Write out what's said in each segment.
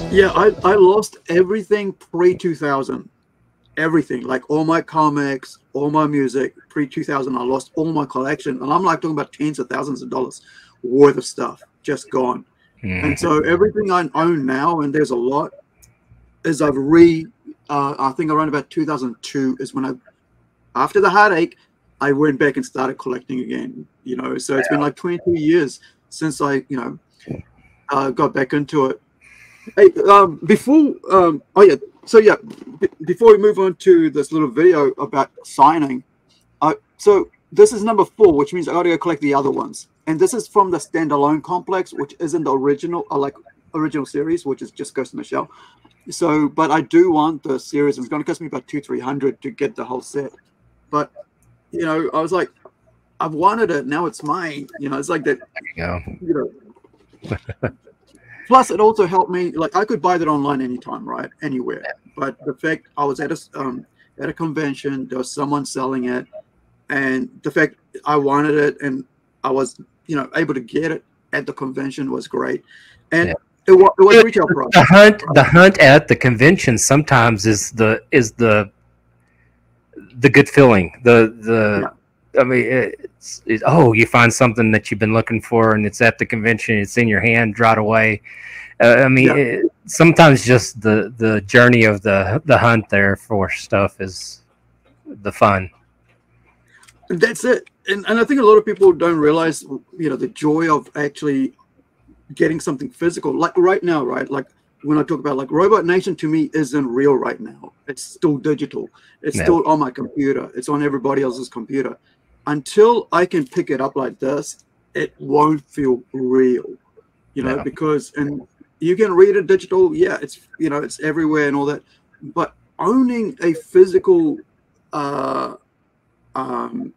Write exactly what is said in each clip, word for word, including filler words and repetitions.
Yeah, I, I lost everything pre two thousand. Everything, like all my comics, all my music, pre two thousand. I lost all my collection. And I'm like talking about tens of thousands of dollars worth of stuff just gone. Mm. And so everything I own now, and there's a lot, is I've re, uh, I think around about two thousand two is when I, after the heartache, I went back and started collecting again, you know. So it's been like twenty-two years since I, you know, uh, got back into it. Hey, um, before, um, oh yeah, so yeah, b before we move on to this little video about signing, uh, so this is number four, which means I got to go collect the other ones. And this is from the standalone complex, which isn't the original, or like original series, which is just Ghost in the Shell. So, but I do want the series. It's going to cost me about two, three hundred to get the whole set. But you know, I was like, I've wanted it, now it's mine. You know, it's like that. There you go. You know. Plus, it also helped me. Like, I could buy that online anytime, right, anywhere. But the fact I was at a um, at a convention, there was someone selling it, and the fact I wanted it, and I was, you know, able to get it at the convention was great. And yeah. it, was, it was retail price. The hunt, the hunt at the convention sometimes is the is the the good feeling. The the yeah. I mean, it's, it's oh, you find something that you've been looking for, and it's at the convention. It's in your hand right away. Uh, I mean, yeah. it, sometimes just the the journey of the the hunt there for stuff is the fun. That's it. And and I think a lot of people don't realize, you know, the joy of actually getting something physical. Like right now, right? Like when I talk about like robotnation, to me isn't real right now. It's still digital. It's yeah. still on my computer. It's on everybody else's computer. Until I can pick it up like this, it won't feel real, you know, yeah. because, and you can read it digital. Yeah, it's, you know, it's everywhere and all that. But owning a physical uh, um,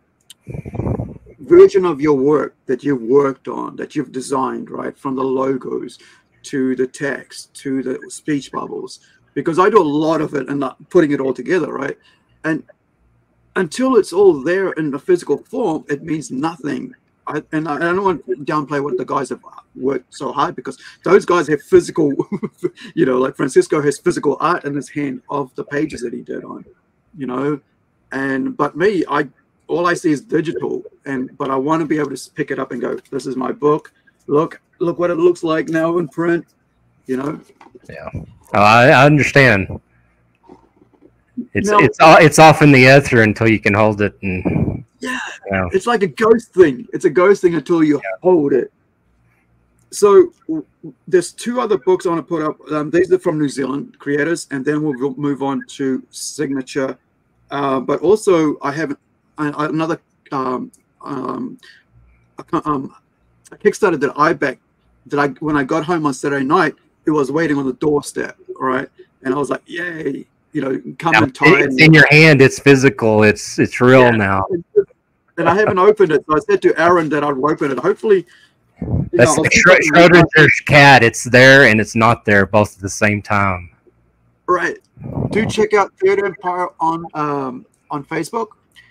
version of your work that you've worked on, that you've designed, right, from the logos to the text to the speech bubbles, because I do a lot of it and not putting it all together, right? And until it's all there in the physical form, it means nothing. I, and I, I don't want to downplay what the guys have worked so hard, because those guys have physical, you know, like Francesco has physical art in his hand of the pages that he did on, you know, and but me, I all I see is digital, and but I want to be able to pick it up and go, this is my book. Look, look what it looks like now in print, you know. Yeah, oh, I, I understand. It's now, it's it's off in the ether until you can hold it, and yeah, you know. It's like a ghost thing. It's a ghost thing until you yeah. hold it. So there's two other books I want to put up. Um, these are from New Zealand creators, and then we'll move on to Signature. Uh, but also, I have another um, um, um, a Kickstarter that I backed. That I when I got home on Saturday night, it was waiting on the doorstep, right? And I was like, yay. You know, come now, and tie it's in your hand. It's physical. It's it's real yeah. now. And I haven't opened it, so I said to Aaron that I'd open it. Hopefully, that's know, like Schrodinger's cat. It's there and it's not there, both at the same time. Right. Do check out Theatre Empire on um, on Facebook.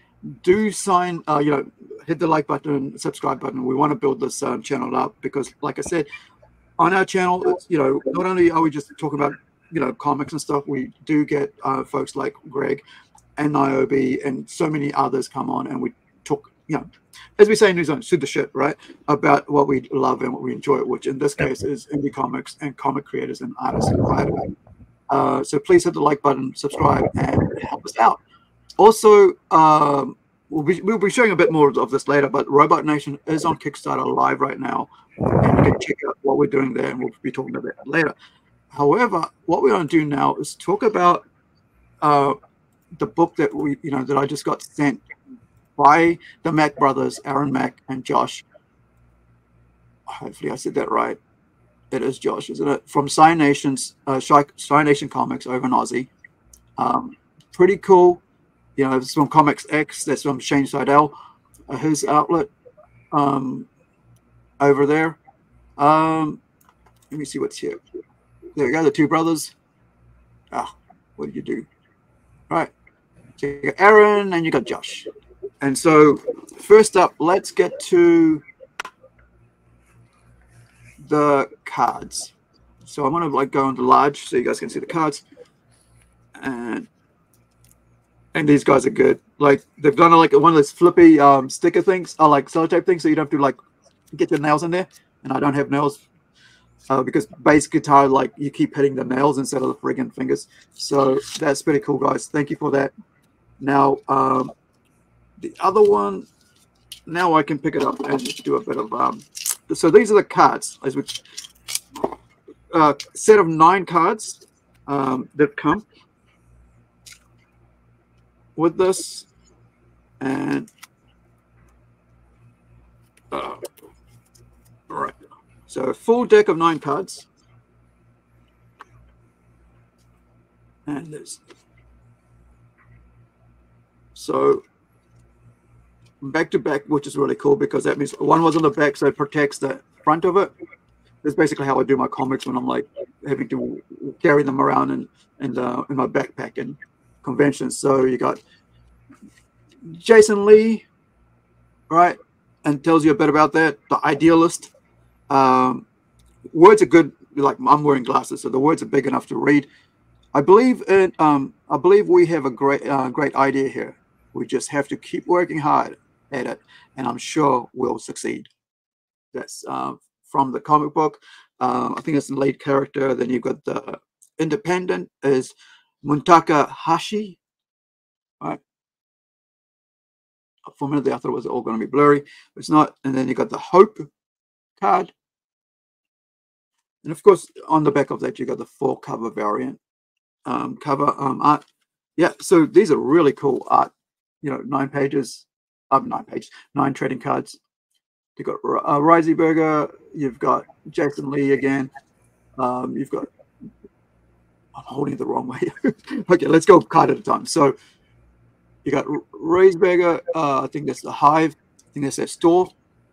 Do sign. Uh, you know, hit the like button, subscribe button. We want to build this uh, channel up because, like I said, on our channel, it's, you know, not only are we just talking about, you know, comics and stuff, we do get uh, folks like Greg and Niobe and so many others come on, and we talk, you know, as we say in New Zealand, shoot the shit, right, about what we love and what we enjoy, which in this case is indie comics and comic creators and artists and writers. Uh, so please hit the like button, subscribe, and help us out. Also, um, we'll be, we'll be showing a bit more of this later, but robotnation is on Kickstarter live right now, and you can check out what we're doing there, and we'll be talking about that later. However, what we want to do now is talk about uh, the book that we, you know, that I just got sent by the Mack brothers, Aaron Mack and Josh. Hopefully, I said that right. It is Josh, isn't it? From Sci Nation's uh, Sci Nation Comics over in Aussie. Um, pretty cool. You know, it's from Comics X. That's from Shane Seidel, uh, his outlet um, over there. Um, let me see what's here. There we go, the two brothers. Ah, what did you do? All right. So you got Aaron and you got Josh. And so first up, let's get to the cards. So I'm gonna like go into large so you guys can see the cards. And and these guys are good. Like they've done like one of those flippy um, sticker things, or like sellotape things, so you don't have to like get your nails in there. And I don't have nails uh, because bass guitar, like you keep hitting the nails instead of the friggin' fingers. So that's pretty cool, guys. Thank you for that. Now um, the other one. Now I can pick it up and do a bit of um. So these are the cards, as which uh, set of nine cards um, that come with this, and uh, all right. So a full deck of nine cards, and there's so back to back, which is really cool because that means one was on the back, so it protects the front of it. That's basically how I do my comics when I'm like having to carry them around in in, the, in my backpack and conventions. So you got Jason Lee, right, and tells you a bit about that. The idealist. Um, words are good. Like I'm wearing glasses, so the words are big enough to read. I believe in. Um, I believe we have a great, uh, great idea here. We just have to keep working hard at it, and I'm sure we'll succeed. That's uh, from the comic book. Um, I think it's the lead character. Then you've got the independent is Muntaka Hashi. Right. For a minute, I thought it was all going to be blurry, but it's not. And then you got the Hope card, and of course, on the back of that, you got the four cover variant um, cover um, art. Yeah, so these are really cool art. You know, nine pages, um, nine pages, nine trading cards. You've got uh, Reiseberger, you've got Jason Lee again. Um, you've got, I'm holding it the wrong way. Okay, let's go card at a time. So you got Reiseberger, uh, I think that's the Hive, I think that's their store.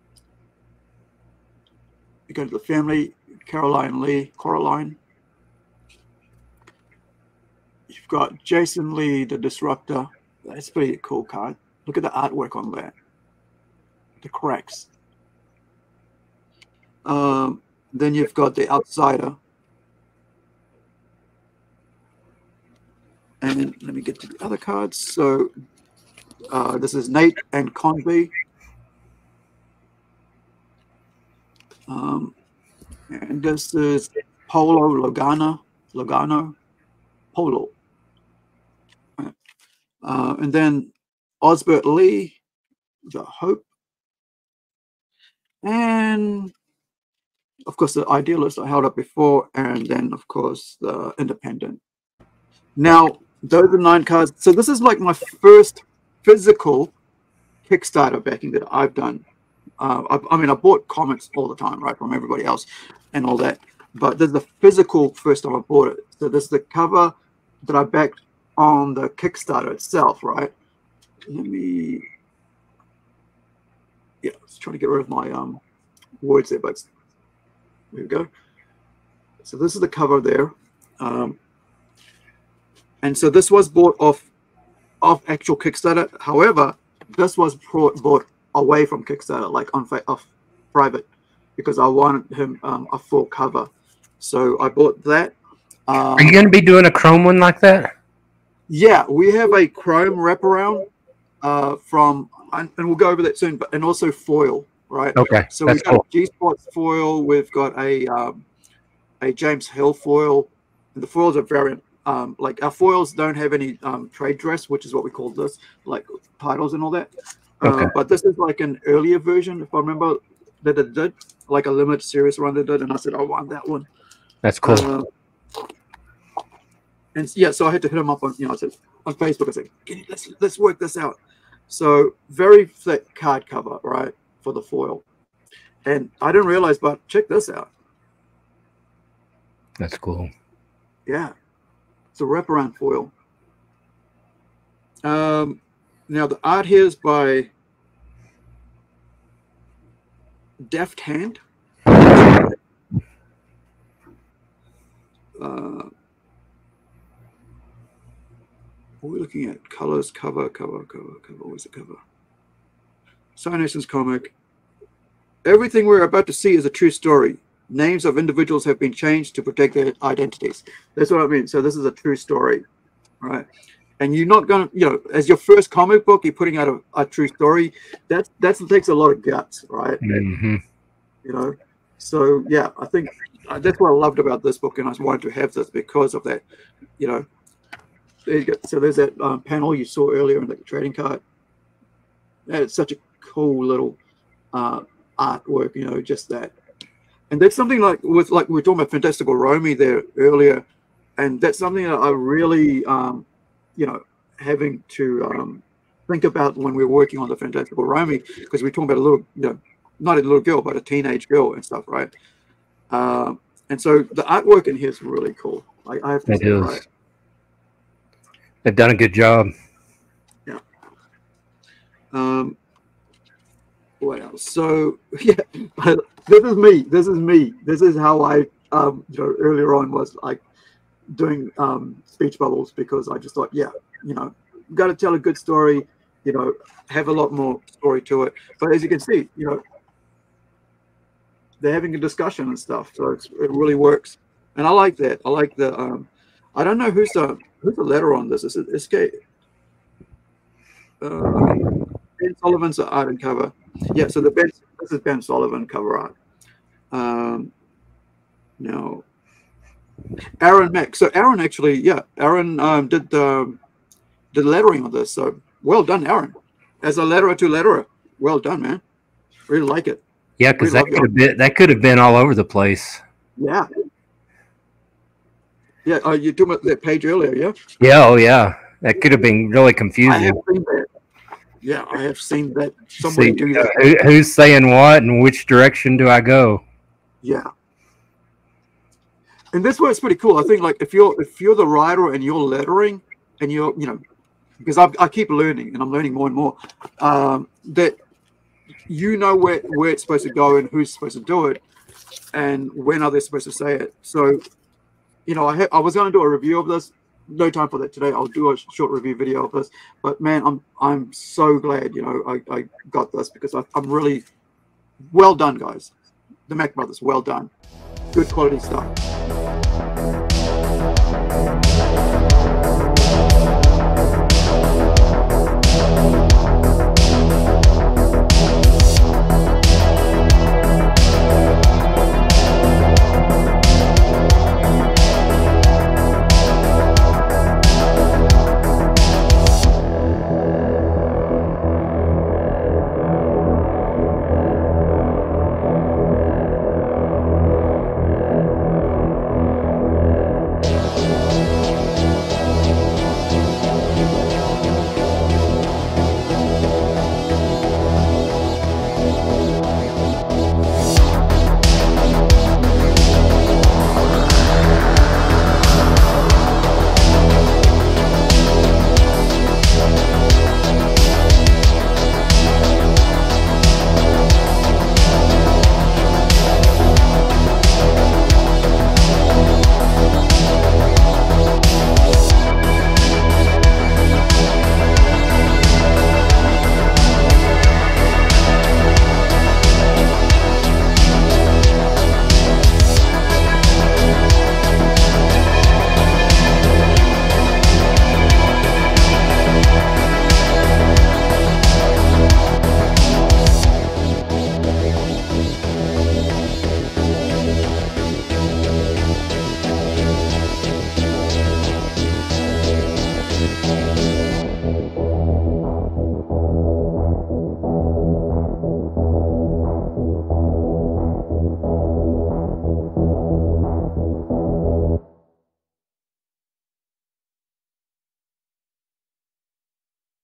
You go to the family, Caroline Lee, Coraline. You've got Jason Lee, the Disruptor. That's a pretty cool card. Look at the artwork on that. The cracks. Um, then you've got the Outsider. And let me get to the other cards. So uh, this is Nate and Conte. Um, and this is Polo Logano. Logano. Polo. Uh, and then Osbert Lee, the Hope. And of course, the Idealist I held up before, and then of course the Independent. Now, those are nine cards. So this is like my first physical Kickstarter backing that I've done. Uh, I, I mean, I bought comics all the time, right, from everybody else and all that. But this is the physical first time I bought it. So this is the cover that I backed on the Kickstarter itself, right? Let me, yeah, I was trying to get rid of my um words there, but there we go. So this is the cover there. Um, and so this was bought off off actual Kickstarter. However, this was brought, bought away from Kickstarter, like on off private, because I wanted him um, a full cover. So I bought that. Um, Are you going to be doing a chrome one like that? Yeah, we have a chrome wraparound uh, from, and, and we'll go over that soon, but and also foil, right? Okay, so that's we've got cool. G Spots foil, we've got a um, a James Hill foil, and the foils are variant. Um, like our foils don't have any um, trade dress, which is what we call this, like titles and all that. Okay. Uh, but this is like an earlier version, if I remember, that it did, like a limited series run that did, and I said I want that one. That's cool. Uh, and yeah, so I had to hit him up on, you know, I said on Facebook. I said, Can you, let's let's work this out. So very thick card cover, right, for the foil, and I didn't realize, but check this out. That's cool. Yeah, it's a wraparound foil. Um, now the art here is by Deft Hand. Uh, what are we looking at? Colors, cover, cover, cover, cover. Where's the cover? Science comic. Everything we're about to see is a true story. Names of individuals have been changed to protect their identities. That's what I mean. So this is a true story, right? And you're not going to, you know, as your first comic book, you're putting out a, a true story. That's that's takes a lot of guts, right? Mm-hmm. You know, so yeah, I think uh, that's what I loved about this book, and I wanted to have this because of that. You know, there you go. So there's that um, panel you saw earlier in the trading card. Yeah, it's such a cool little uh, artwork, you know, just that. And that's something like with like we were talking about Fantastical Romy there earlier, and that's something that I really, um, you know, having to um, think about when we we're working on the Fantastical Romy, because we're talking about a little, you know, not a little girl, but a teenage girl and stuff, right? Uh, and so the artwork in here is really cool. I, I have to It say, is. right? They've done a good job. Yeah. Um, what else? So yeah, this is me. This is me. This is how I, um, you know, earlier on was like doing um, speech bubbles, because I just thought, yeah, you know, got to tell a good story, you know, have a lot more story to it. But as you can see, you know, they're having a discussion and stuff, so it's, it really works. And I like that. I like the. Um, I don't know who's the who's the letter on this. Is it S K? Uh, Ben Sullivan's art and cover. Yeah, so the Ben, this is Ben Sullivan cover art. Um, no, Aaron Mack. So Aaron actually, yeah, Aaron um, did the did lettering on this. So well done, Aaron. As a letterer to letterer, well done, man. Really like it. Yeah, because really that could have been that could have been all over the place. Yeah. Yeah, uh, you talking about that page earlier, yeah? Yeah, oh yeah, that could have been really confusing. I have seen that. Yeah, I have seen that. Somebody See, do uh, that. who, who's saying what and which direction do I go? Yeah. And this way it's pretty cool. I think like if you're if you're the writer and you're lettering and you're, you know, because I, I keep learning and I'm learning more and more, um, that you know where, where it's supposed to go and who's supposed to do it and when are they supposed to say it. So, you know, I, ha I was going to do a review of this. No time for that today. I'll do a short review video of this. But man, I'm I'm so glad, you know, I, I got this, because I, I'm really well done, guys. The Mac Brothers, well done. Good quality stuff.